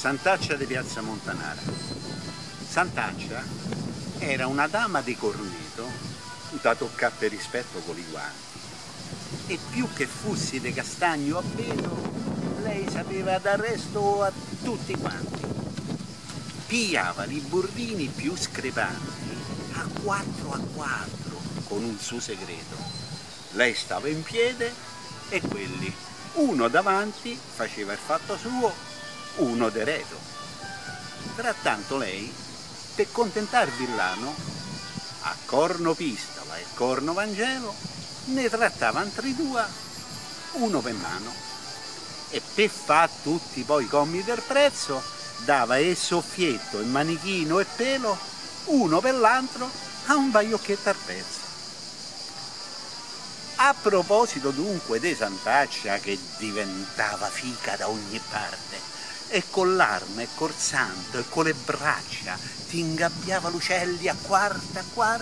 Sant'Accia di Piazza Montanara. Sant'Accia era una dama di corneto da toccare per rispetto con i guanti. E più che fossi di castagno a pelo, lei sapeva dar resto a tutti quanti. Pigliava i burrini più screpanti a 4 con un suo segreto. Lei stava in piede e quelli, uno davanti, faceva il fatto suo, uno d'eredo. Frattanto lei, per contentare il villano, a corno pistola e corno Vangelo, ne trattava altri due, uno per mano. E per fare tutti poi i commi del prezzo, dava il soffietto, il manichino e pelo, uno per l'altro, a un baiocchetto al pezzo. A proposito dunque di Sant'Accia che diventava fica da ogni parte, e con l'arma e col santo e con le braccia ti ingabbiava l'ucelli a quarte,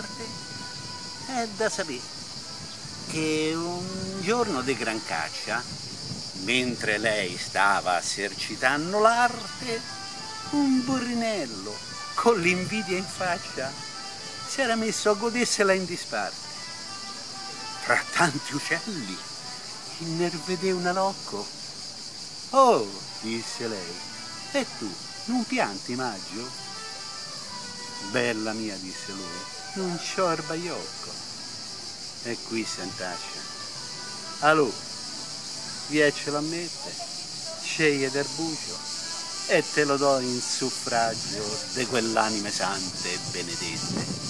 è da sapere che un giorno di gran caccia, mentre lei stava esercitando l'arte, un burrinello con l'invidia in faccia si era messo a godersela in disparte. Tra tanti uccelli, innervedé una locco. Oh, disse lei, e tu non pianti maggio? Bella mia, disse lui, non c'ho il baiocco. E qui Sant'Accia. Allora, viecelo a mettere, sceglie del bucio e te lo do in suffragio di quell'anime sante e benedette.